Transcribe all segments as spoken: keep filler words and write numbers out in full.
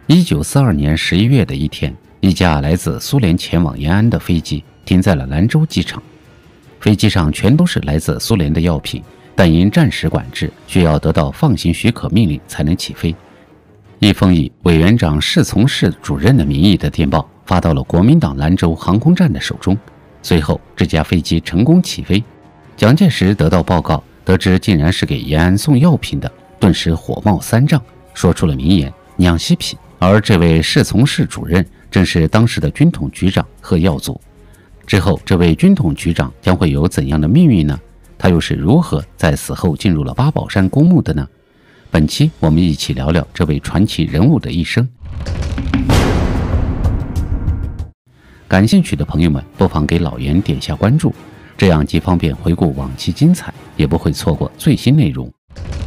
一九四二年十一月的一天，一架来自苏联前往延安的飞机停在了兰州机场。飞机上全都是来自苏联的药品，但因战时管制，需要得到放行许可命令才能起飞。一封以委员长侍从室主任的名义的电报发到了国民党兰州航空站的手中。随后，这架飞机成功起飞。蒋介石得到报告，得知竟然是给延安送药品的，顿时火冒三丈，说出了名言“娘西皮”。而这位侍从室主任正是当时的军统局长贺耀祖。之后，这位军统局长将会有怎样的命运呢？他又是如何在死后进入了八宝山公墓的呢？本期我们一起聊聊这位传奇人物的一生。感兴趣的朋友们不妨给老袁点下关注，这样既方便回顾往期精彩，也不会错过最新内容。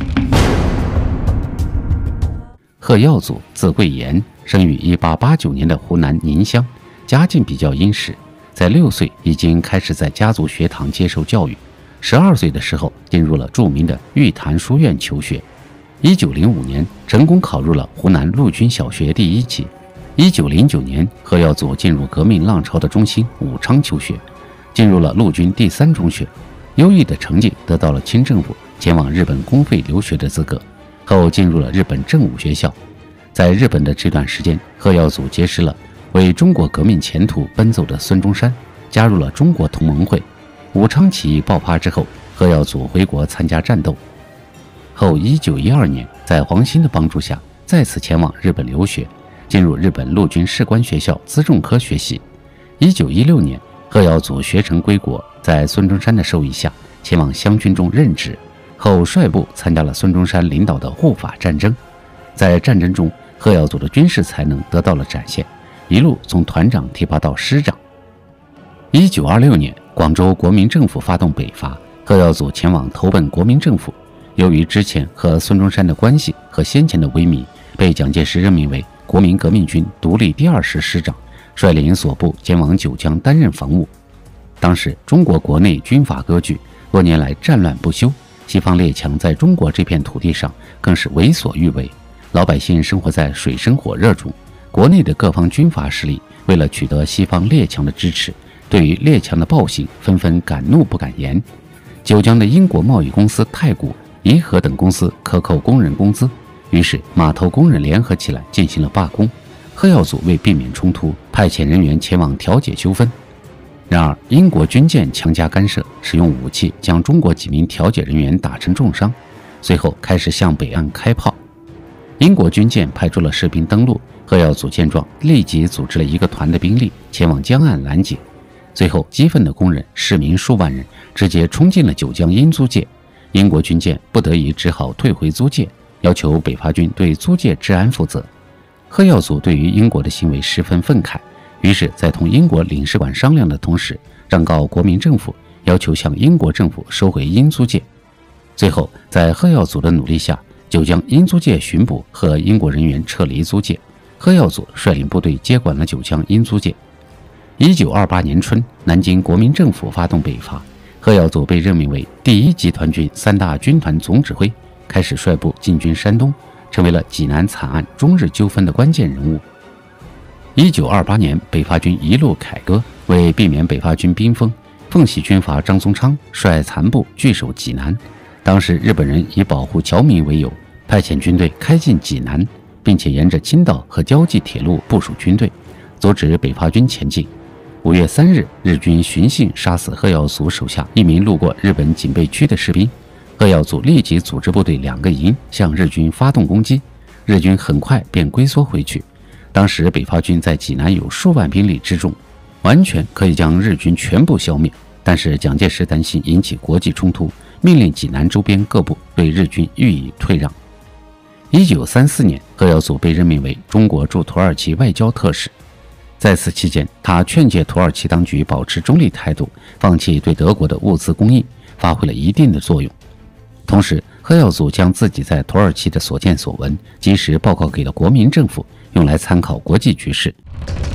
贺耀祖字贵言，生于一八八九年的湖南宁乡，家境比较殷实，在六岁已经开始在家族学堂接受教育，十二岁的时候进入了著名的玉潭书院求学。一九零五年成功考入了湖南陆军小学第一级。一九零九年，贺耀祖进入革命浪潮的中心武昌求学，进入了陆军第三中学，优异的成绩得到了清政府前往日本公费留学的资格，后进入了日本正武学校。在日本的这段时间，贺耀祖结识了为中国革命前途奔走的孙中山，加入了中国同盟会。武昌起义爆发之后，贺耀祖回国参加战斗。后一九一二年，在黄兴的帮助下，再次前往日本留学，进入日本陆军士官学校辎重科学习。一九一六年，贺耀祖学成归国，在孙中山的授意下，前往湘军中任职，后率部参加了孙中山领导的护法战争。在战争中，贺耀祖的军事才能得到了展现，一路从团长提拔到师长。一九二六年，广州国民政府发动北伐，贺耀祖前往投奔国民政府。由于之前和孙中山的关系和先前的威名，被蒋介石任命为国民革命军独立第二师师长，率领所部前往九江担任防务。当时中国国内军阀割据，多年来战乱不休，西方列强在中国这片土地上更是为所欲为，老百姓生活在水深火热中。国内的各方军阀势力为了取得西方列强的支持，对于列强的暴行纷纷敢怒不敢言。九江的英国贸易公司太古、怡和等公司克扣工人工资，于是码头工人联合起来进行了罢工。贺耀祖为避免冲突，派遣人员前往调解纠纷。然而英国军舰强加干涉，使用武器将中国几名调解人员打成重伤，随后开始向北岸开炮。英国军舰派出了士兵登陆，贺耀祖见状，立即组织了一个团的兵力前往江岸拦截。随后激愤的工人、市民数万人直接冲进了九江英租界，英国军舰不得已只好退回租界，要求北伐军对租界治安负责。贺耀祖对于英国的行为十分愤慨，于是在同英国领事馆商量的同时，上告国民政府，要求向英国政府收回英租界。最后在贺耀祖的努力下，九江英租界巡捕和英国人员撤离租界，贺耀祖率领部队接管了九江英租界。一九二八年春，南京国民政府发动北伐，贺耀祖被任命为第一集团军三大军团总指挥，开始率部进军山东，成为了济南惨案中日纠纷的关键人物。一九二八年，北伐军一路凯歌，为避免北伐军兵锋，奉系军阀张宗昌率残部据守济南。当时日本人以保护侨民为由，派遣军队开进济南，并且沿着青岛和胶济铁路部署军队，阻止北伐军前进。五月三日，日军寻衅杀死贺耀祖手下一名路过日本警备区的士兵，贺耀祖立即组织部队两个营向日军发动攻击，日军很快便龟缩回去。当时北伐军在济南有数万兵力之众，完全可以将日军全部消灭，但是蒋介石担心引起国际冲突，命令济南周边各部对日军予以退让。一九三四年，贺耀祖被任命为中国驻土耳其外交特使。在此期间，他劝诫土耳其当局保持中立态度，放弃对德国的物资供应，发挥了一定的作用。同时，贺耀祖将自己在土耳其的所见所闻及时报告给了国民政府，用来参考国际局势。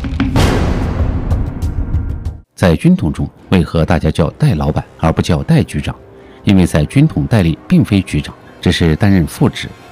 在军统中，为何大家叫戴老板而不叫戴局长？因为在军统，戴笠并非局长，只是担任副职。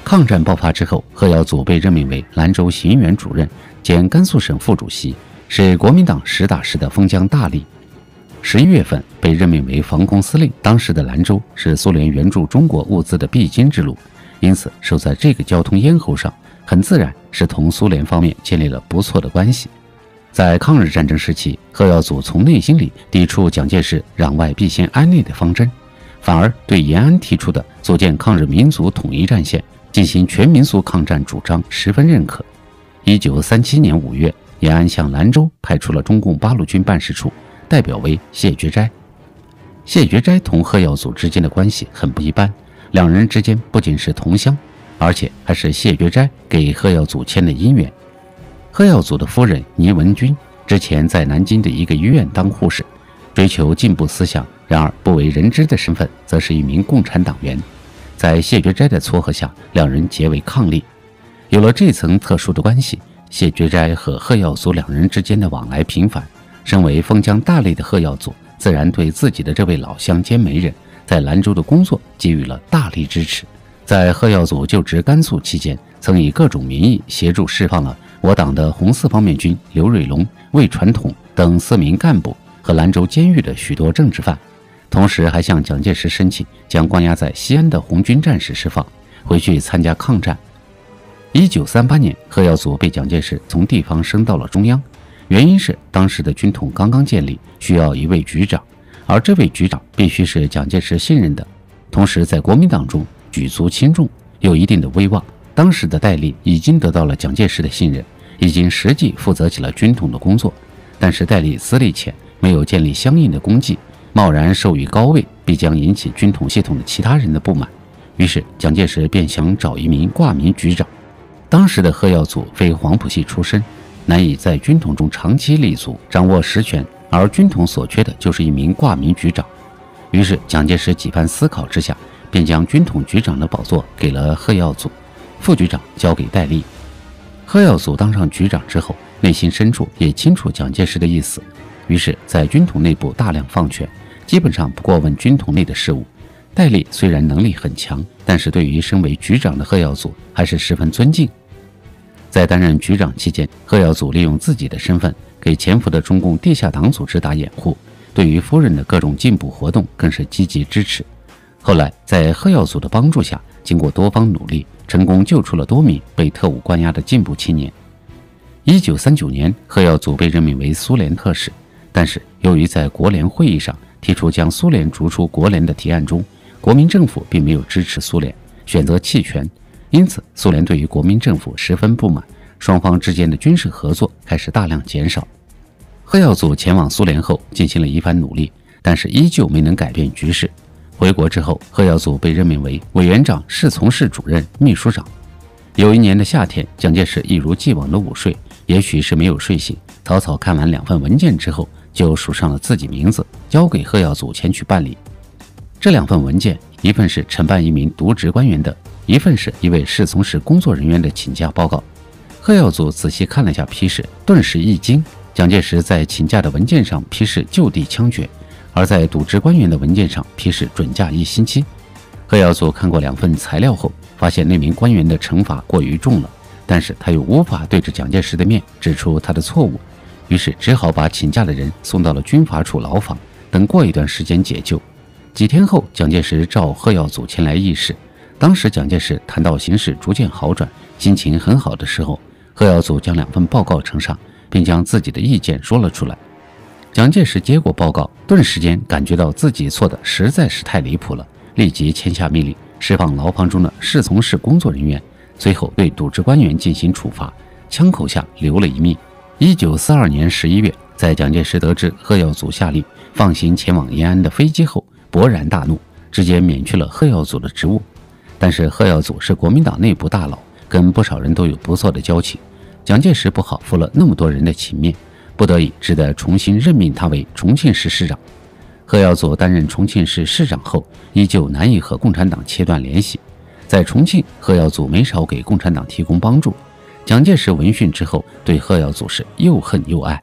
抗战爆发之后，贺耀祖被任命为兰州行辕主任兼甘肃省副主席，是国民党实打实的封疆大吏。十一月份被任命为防空司令，当时的兰州是苏联援助中国物资的必经之路，因此守在这个交通咽喉上，很自然是同苏联方面建立了不错的关系。在抗日战争时期，贺耀祖从内心里抵触蒋介石攘外必先安内的方针，反而对延安提出的组建抗日民族统一战线，进行全民族抗战主张十分认可。一九三七年五月，延安向兰州派出了中共八路军办事处，代表为谢觉斋。谢觉斋同贺耀祖之间的关系很不一般，两人之间不仅是同乡，而且还是谢觉斋给贺耀祖签的姻缘。贺耀祖的夫人倪文君之前在南京的一个医院当护士，追求进步思想，然而不为人知的身份则是一名共产党员。在谢觉斋的撮合下，两人结为伉俪。有了这层特殊的关系，谢觉斋和贺耀祖两人之间的往来频繁。身为封疆大吏的贺耀祖，自然对自己的这位老乡兼媒人在兰州的工作给予了大力支持。在贺耀祖就职甘肃期间，曾以各种名义协助释放了我党的红四方面军刘瑞龙、魏传统等四名干部和兰州监狱的许多政治犯，同时还向蒋介石申请将关押在西安的红军战士释放，回去参加抗战。一九三八年，贺耀祖被蒋介石从地方升到了中央，原因是当时的军统刚刚建立，需要一位局长，而这位局长必须是蒋介石信任的，同时在国民党中举足轻重，有一定的威望。当时的戴笠已经得到了蒋介石的信任，已经实际负责起了军统的工作，但是戴笠资历浅，没有建立相应的功绩，贸然授予高位，必将引起军统系统的其他人的不满。于是蒋介石便想找一名挂名局长。当时的贺耀祖非黄埔系出身，难以在军统中长期立足，掌握实权，而军统所缺的就是一名挂名局长。于是蒋介石几番思考之下，便将军统局长的宝座给了贺耀祖，副局长交给戴笠。贺耀祖当上局长之后，内心深处也清楚蒋介石的意思，于是在军统内部大量放权，基本上不过问军统内的事务。戴笠虽然能力很强，但是对于身为局长的贺耀祖还是十分尊敬。在担任局长期间，贺耀祖利用自己的身份给潜伏的中共地下党组织打掩护，对于夫人的各种进步活动更是积极支持。后来在贺耀祖的帮助下，经过多方努力，成功救出了多名被特务关押的进步青年。一九三九年，贺耀祖被任命为苏联特使，但是由于在国联会议上提出将苏联逐出国联的提案中，国民政府并没有支持苏联，选择弃权，因此苏联对于国民政府十分不满，双方之间的军事合作开始大量减少。贺耀祖前往苏联后进行了一番努力，但是依旧没能改变局势。回国之后，贺耀祖被任命为委员长侍从室主任、秘书长。有一年的夏天，蒋介石一如既往的午睡，也许是没有睡醒，草草看完两份文件之后，就署上了自己名字，交给贺耀祖前去办理。这两份文件，一份是承办一名渎职官员的，一份是一位侍从室工作人员的请假报告。贺耀祖仔细看了下批示，顿时一惊，蒋介石在请假的文件上批示就地枪决，而在渎职官员的文件上批示准假一星期。贺耀祖看过两份材料后，发现那名官员的惩罚过于重了，但是他又无法对着蒋介石的面指出他的错误，于是只好把请假的人送到了军法处牢房，等过一段时间解救。几天后，蒋介石召贺耀祖前来议事。当时蒋介石谈到形势逐渐好转，心情很好的时候，贺耀祖将两份报告呈上，并将自己的意见说了出来。蒋介石接过报告，顿时间感觉到自己错的实在是太离谱了，立即签下命令，释放牢房中的侍从室工作人员，随后对渎职官员进行处罚，枪口下留了一命。一九四二年十一月，在蒋介石得知贺耀祖下令放行前往延安的飞机后，勃然大怒，直接免去了贺耀祖的职务。但是贺耀祖是国民党内部大佬，跟不少人都有不错的交情，蒋介石不好负了那么多人的情面，不得已只得重新任命他为重庆市市长。贺耀祖担任重庆市市长后，依旧难以和共产党切断联系。在重庆，贺耀祖没少给共产党提供帮助。蒋介石闻讯之后，对贺耀祖是又恨又爱。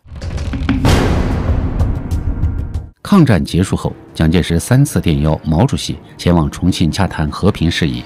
抗战结束后，蒋介石三次电邀毛主席前往重庆洽谈和平事宜。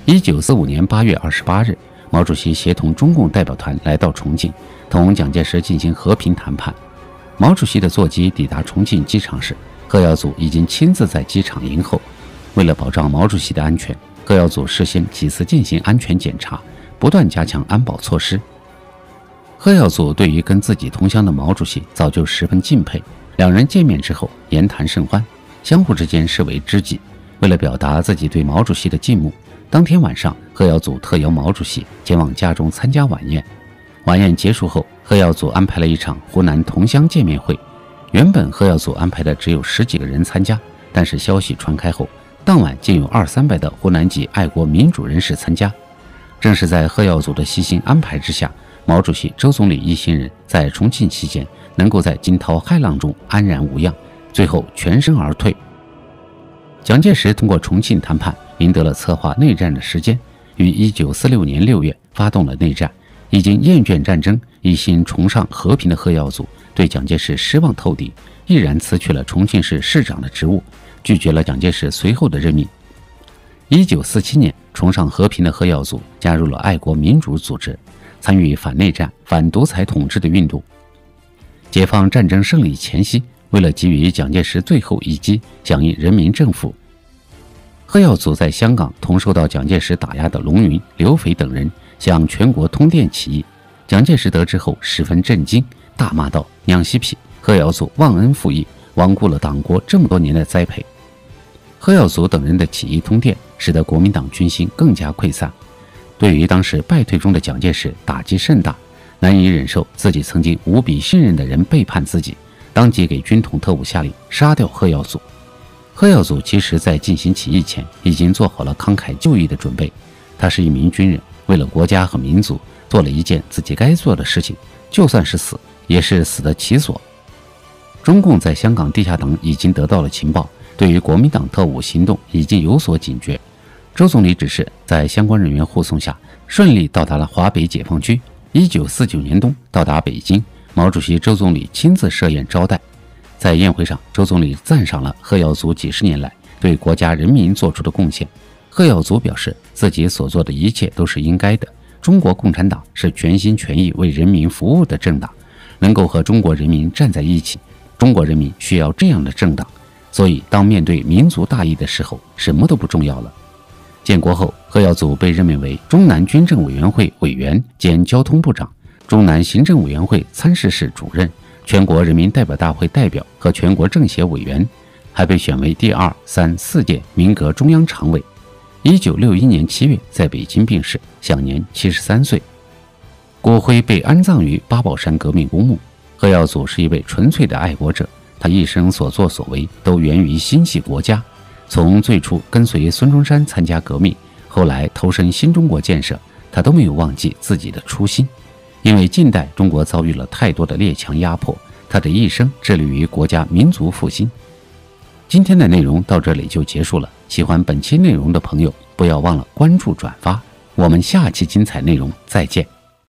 一九四五年八月二十八日，毛主席协同中共代表团来到重庆，同蒋介石进行和平谈判。毛主席的座机抵达重庆机场时，贺耀祖已经亲自在机场迎候。为了保障毛主席的安全，贺耀祖事先几次进行安全检查，不断加强安保措施。贺耀祖对于跟自己同乡的毛主席早就十分敬佩，两人见面之后言谈甚欢，相互之间视为知己。为了表达自己对毛主席的敬慕，当天晚上贺耀祖特邀毛主席前往家中参加晚宴。晚宴结束后，贺耀祖安排了一场湖南同乡见面会。原本贺耀祖安排的只有十几个人参加，但是消息传开后，当晚竟有二三百的湖南籍爱国民主人士参加。正是在贺耀祖的悉心安排之下，毛主席、周总理一行人在重庆期间能够在惊涛骇浪中安然无恙，最后全身而退。蒋介石通过重庆谈判赢得了策划内战的时间，于一九四六年六月发动了内战。已经厌倦战争、一心崇尚和平的贺耀祖对蒋介石失望透顶，毅然辞去了重庆市市长的职务，拒绝了蒋介石随后的任命。一九四七年，崇尚和平的贺耀祖加入了爱国民主组织，参与反内战、反独裁统治的运动。解放战争胜利前夕，为了给予蒋介石最后一击，响应人民政府，贺耀祖在香港同受到蒋介石打压的龙云、刘斐等人向全国通电起义。蒋介石得知后十分震惊，大骂道：“娘西皮，贺耀祖忘恩负义，罔顾了党国这么多年的栽培。”贺耀祖等人的起义通电，使得国民党军心更加溃散。对于当时败退中的蒋介石，打击甚大，难以忍受自己曾经无比信任的人背叛自己，当即给军统特务下令杀掉贺耀祖。贺耀祖其实在进行起义前已经做好了慷慨就义的准备，他是一名军人，为了国家和民族做了一件自己该做的事情，就算是死也是死得其所。中共在香港地下党已经得到了情报，对于国民党特务行动已经有所警觉。周总理指示在相关人员护送下顺利到达了华北解放区。一九四九年冬到达北京，毛主席、周总理亲自设宴招待。在宴会上，周总理赞赏了贺耀祖几十年来对国家人民做出的贡献。贺耀祖表示自己所做的一切都是应该的，中国共产党是全心全意为人民服务的政党，能够和中国人民站在一起，中国人民需要这样的政党，所以当面对民族大义的时候，什么都不重要了。建国后，贺耀祖被任命为中南军政委员会委员兼交通部长、中南行政委员会参事室主任、全国人民代表大会代表和全国政协委员，还被选为第二、三、四届民革中央常委。一九六一年七月在北京病逝，享年七十三岁。骨灰被安葬于八宝山革命公墓。贺耀祖是一位纯粹的爱国者，他一生所作所为都源于心系国家。从最初跟随孙中山参加革命，后来投身新中国建设，他都没有忘记自己的初心。因为近代中国遭遇了太多的列强压迫，他的一生致力于国家民族复兴。今天的内容到这里就结束了，喜欢本期内容的朋友不要忘了关注转发，我们下期精彩内容再见。